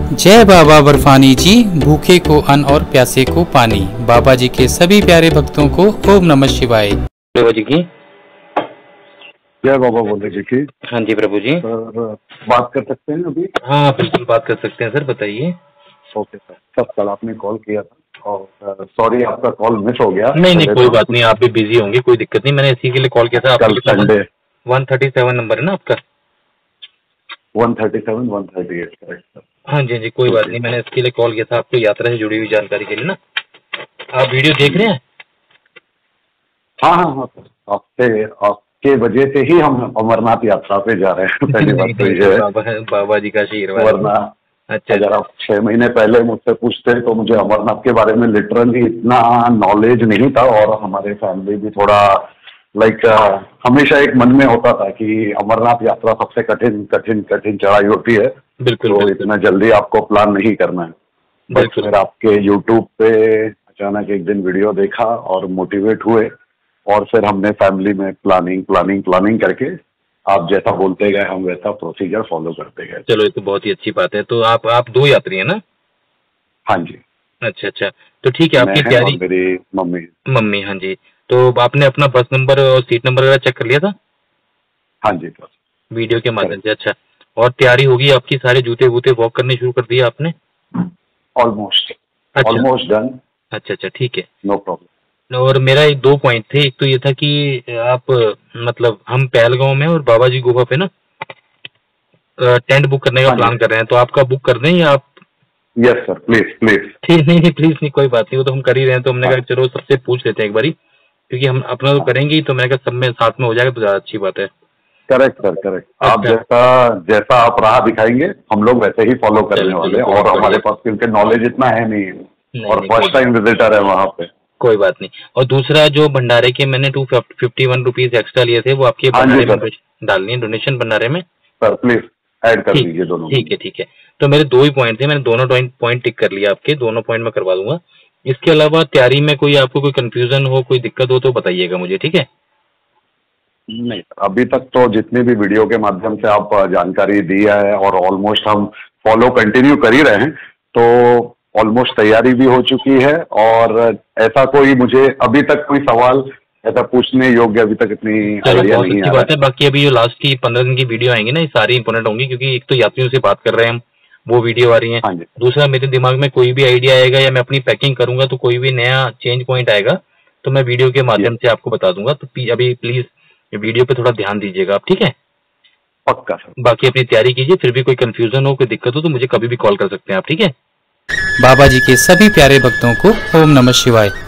जय बाबा बर्फानी जी, भूखे को अन्न और प्यासे को पानी। बाबा जी के सभी प्यारे भक्तों को ओम नमः शिवाय। प्रभु जी की जय बाबा बोले जी की। हाँ जी प्रभु जी। सर बात कर सकते हैं अभी? हाँ बिल्कुल बात कर सकते हैं सर, बताइए। ओके सर, कल आपने कॉल किया था और सॉरी आपका कॉल मिस हो गया। नहीं कोई बात नहीं, आप भी बिजी होंगे, कोई दिक्कत नहीं। मैंने इसी के लिए कॉल किया था। कल संडे 137 नंबर है ना आपका? 137 138 करेक्ट सर। हाँ जी कोई बात नहीं, मैंने इसके लिए कॉल किया था आपको यात्रा से जुड़ी हुई जानकारी के लिए ना। आप वीडियो देख रहे हैं? हाँ सर, आपके वजह से ही हम अमरनाथ यात्रा पे जा रहे हैं। पहली बात तो ये है बाबा जी का आशीर्वाद। वरना अच्छा, अगर आप 6 महीने पहले मुझसे पूछते तो मुझे अमरनाथ के बारे में लिटरली इतना नॉलेज नहीं था। और हमारे फैमिली भी थोड़ा हमेशा एक मन में होता था कि अमरनाथ यात्रा सबसे कठिन चढ़ाई होती है। बिल्कुल तो इतना जल्दी आपको प्लान नहीं करना है। बस फिर आपके यूट्यूब पे अचानक एक दिन वीडियो देखा और मोटिवेट हुए और फिर हमने फैमिली में प्लानिंग करके आप जैसा बोलते गए हम वैसा प्रोसीजर फॉलो करते गए। चलो ये तो बहुत ही अच्छी बात है। तो आप 2 यात्री हैं ना? हाँ जी। अच्छा तो ठीक है। आपकी तैयारी? मेरी मम्मी। हाँ जी। तो आपने अपना बस नंबर और सीट नंबर वगैरह चेक कर लिया था? हाँ जी बस वीडियो के माध्यम से। अच्छा, और तैयारी होगी आपकी? सारे जूते वूते वॉक करने शुरू कर दिए आपने? Almost done. अच्छा ठीक है, नो प्रॉब्लम। और मेरा 2 पॉइंट थे। एक तो ये था कि आप मतलब हम पहलगांव में और बाबा जी गुफा पे ना टेंट बुक करने का प्लान कर रहे हैं, तो आपका बुक कर दें या आप? Yes sir, please. ठीक, नहीं प्लीज नहीं, कोई बात नहीं, वो तो हम कर ही रहे हैं। तो हमने कहा चलो सबसे पूछ लेते हैं एक बारी, क्योंकि हम अपना तो करेंगे ही, तो मैंने कहा सब में साथ में हो जाएगा तो ज्यादा अच्छी बात है। Correct sir, correct. आप जैसा आप राह दिखाएंगे हम लोग वैसे ही फॉलो करने वाले। और हमारे पास क्योंकि नॉलेज इतना है नहीं और फर्स्ट टाइम विजिटर है वहाँ पे। कोई बात नहीं। और दूसरा जो भंडारे के मैंने 251 रुपीज एक्स्ट्रा लिए थे, वो आपके भंडारे में डालनी है, डोनेशन भंडारे में। सर प्लीज ऐड कर दीजिए दोनों। ठीक है। तो मेरे 2 ही पॉइंट थे, मैंने दोनों पॉइंट टिक कर लिया आपके। दोनों पॉइंट मैं करवा दूंगा। इसके अलावा तैयारी में आपको कोई कंफ्यूजन हो, कोई दिक्कत हो तो बताइएगा मुझे, ठीक है? नहीं, अभी तक तो जितनी भी वीडियो के माध्यम से आप जानकारी दी है और ऑलमोस्ट हम फॉलो कंटिन्यू कर ही रहे हैं, तो ऑलमोस्ट तैयारी भी हो चुकी है। और ऐसा कोई मुझे अभी तक कोई सवाल ऐसा पूछने योग्य अभी तक इतनी आइडिया नहीं है। बात है। बाकी अभी जो लास्ट की 15 दिन की वीडियो आएंगी ना, ये सारी इंपोर्टेंट होंगी, क्योंकि एक तो यात्रियों से बात कर रहे हैं हम, वो वीडियो आ रही है। दूसरा मेरे दिमाग में कोई भी आइडिया आएगा या मैं अपनी पैकिंग करूंगा तो कोई भी नया चेंज पॉइंट आएगा तो मैं वीडियो के माध्यम से आपको बता दूंगा। तो अभी प्लीज वीडियो पे थोड़ा ध्यान दीजिएगा आप, ठीक है? पक्का सर। बाकी अपनी तैयारी कीजिए। फिर भी कोई कंफ्यूजन हो, कोई दिक्कत हो तो मुझे कभी भी कॉल कर सकते हैं आप, ठीक है? बाबा जी के सभी प्यारे भक्तों को ओम नमः शिवाय।